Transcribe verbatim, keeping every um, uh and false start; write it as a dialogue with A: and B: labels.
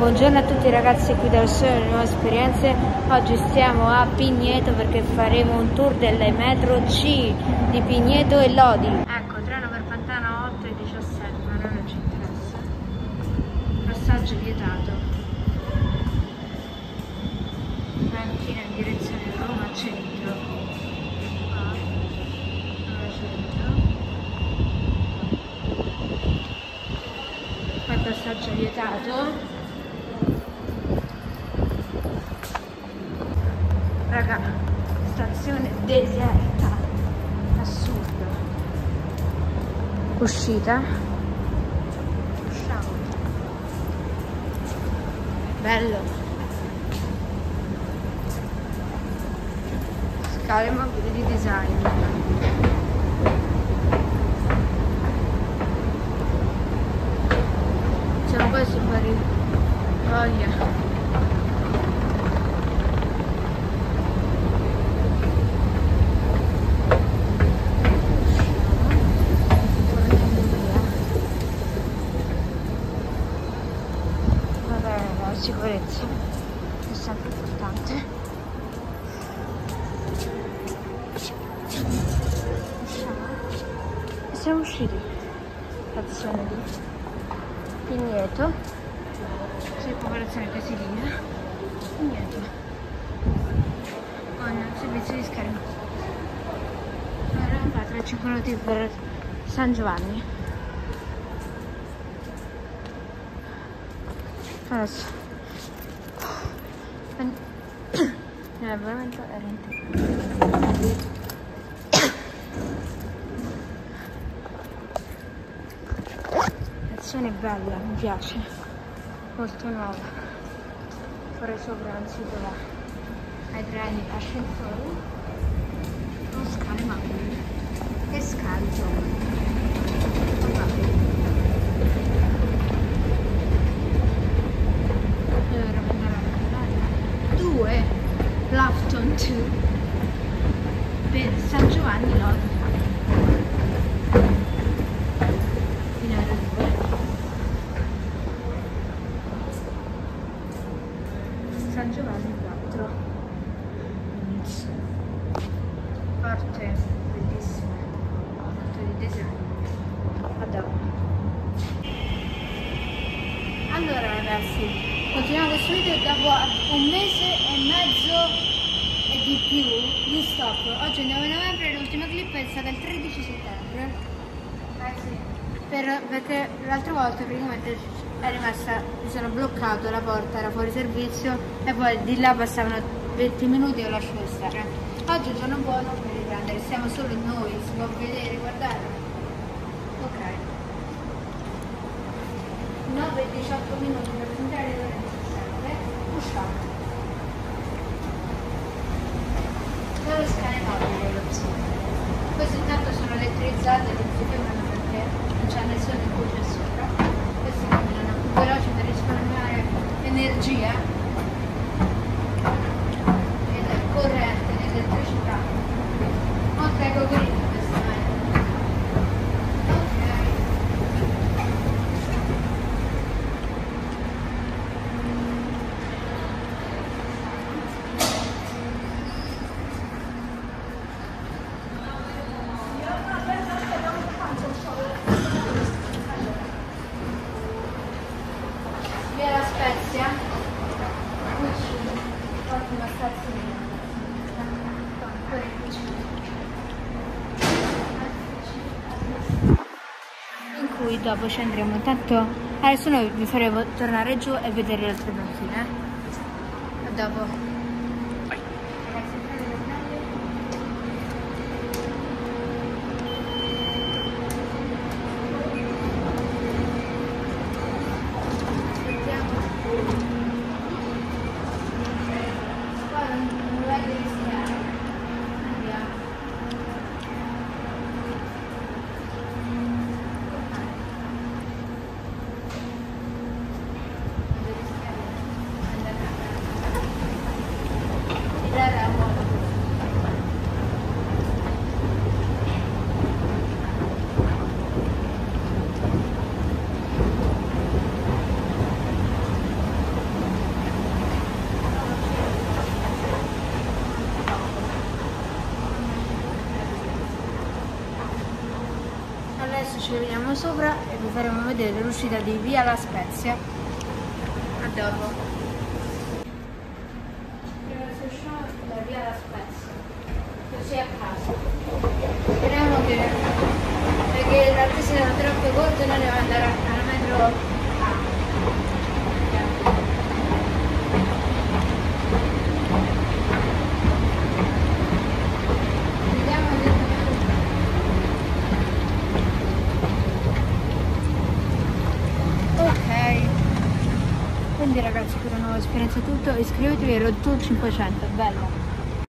A: Buongiorno a tutti ragazzi qui dal Sole delle Nuove Esperienze. Oggi stiamo a Pigneto perché faremo un tour delle metro C di Pigneto e Lodi. Ecco, treno per Pantano otto e diciassette, ma non ci interessa. Passaggio vietato. Panchina in direzione Roma Centro. Ah, Roma Centro. Poi passaggio vietato. Raga, stazione deserta, assurdo. Uscita. Usciamo. Bello. Scale mobili di design. Siamo poi su Parigi. Voglia. Sicurezza è sempre importante. Usciamo e siamo usciti. Stazione di Pigneto, circolazione Casilina, Pigneto con servizio di schermo. Ora tra cinque minuti per San Giovanni. Adesso è veramente l'azione è bella, mi piace, molto nuova. Fuori sopra non si trova ai treni ascensori con scale mobili e scale giovani. Lafton due per San Giovanni Lodi. Finale due. San Giovanni quattro. Inizio. Porte bellissime. Porte di design. A dopo. Allora ragazzi, continuiamo questo video dopo un mese e mezzo e di più di stop. Oggi è il nove novembre, l'ultima clip è stata il tredici settembre. Eh sì. Per, perché l'altra volta praticamente è rimasta, mi sono bloccato, la porta era fuori servizio e poi di là passavano venti minuti e ho lasciato stare. Oggi è il giorno buono per riprendere, siamo solo noi, si può vedere, guardate. Ok. nove e diciotto minuti per entrare dove usciamo. Dove scale mobile l'opzione. Queste intanto sono elettrizzate, non si fermano perché non c'è nessuno in cui c'è sopra. Questi camminano più veloci per risparmiare energia ed corrente ed elettricità. Ok, coccodrillo questa è. In cui dopo ci andremo. Intanto adesso noi vi faremo tornare giù e vedere le altre panchine. A dopo. ci vediamo sopra e vi faremo vedere l'uscita di Via La Spezia. A dopo. Prima si usciamo da Via La Spezia, così a casa. Speriamo che, perché le attese sono troppo corte, noi dobbiamo andare alla metro A. Quindi ragazzi, per una nuova esperienza tutto, iscrivetevi a Road Tour cinquecento, bella!